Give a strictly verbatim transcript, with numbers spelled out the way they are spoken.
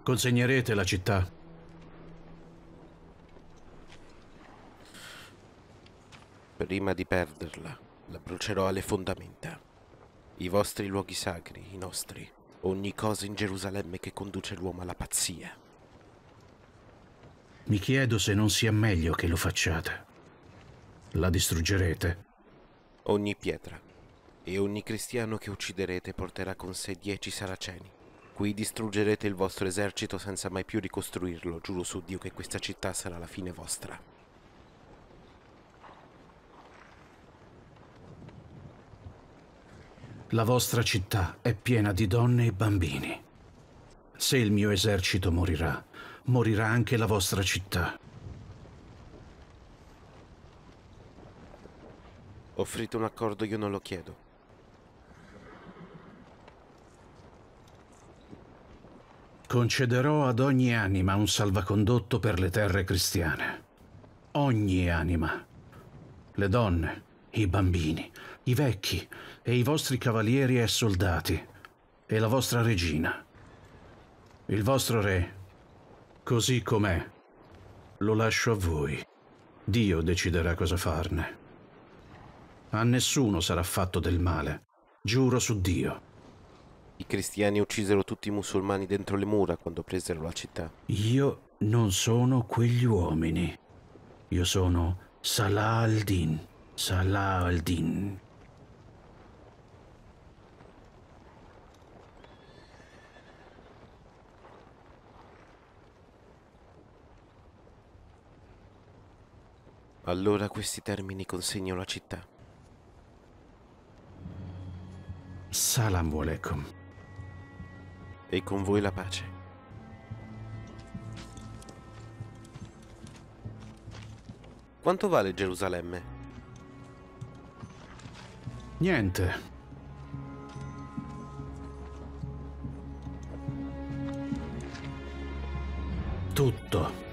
Consegnerete la città. Prima di perderla, la brucerò alle fondamenta. I vostri luoghi sacri, i nostri, ogni cosa in Gerusalemme che conduce l'uomo alla pazzia. Mi chiedo se non sia meglio che lo facciate. La distruggerete? Ogni pietra e ogni cristiano che ucciderete porterà con sé dieci saraceni. Qui distruggerete il vostro esercito senza mai più ricostruirlo. Giuro su Dio che questa città sarà la fine vostra. La vostra città è piena di donne e bambini. Se il mio esercito morirà, morirà anche la vostra città. Offrite un accordo, io non lo chiedo. Concederò ad ogni anima un salvacondotto per le terre cristiane. Ogni anima. Le donne, i bambini, i vecchi e i vostri cavalieri e soldati e la vostra regina. Il vostro re, così com'è, lo lascio a voi. Dio deciderà cosa farne. A nessuno sarà fatto del male, giuro su Dio. I cristiani uccisero tutti i musulmani dentro le mura quando presero la città. Io non sono quegli uomini. Io sono Salah al-Din. Salah al-Din. Allora a questi termini consegno la città. Salam alaikum. E con voi la pace. Quanto vale Gerusalemme? Niente. Tutto.